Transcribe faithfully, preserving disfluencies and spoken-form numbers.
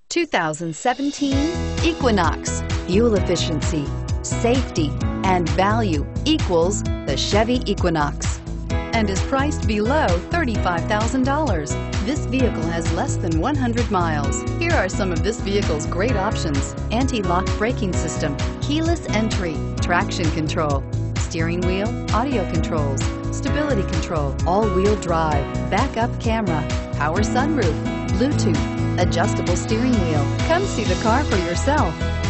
two thousand seventeen Equinox. Fuel efficiency, safety, and value equals the Chevy Equinox, and is priced below thirty-five thousand dollars. This vehicle has less than one hundred miles. Here are some of this vehicle's great options: anti-lock braking system, keyless entry, traction control, steering wheel audio controls, stability control, all-wheel drive, backup camera, power sunroof, Bluetooth, adjustable steering wheel. Come see the car for yourself.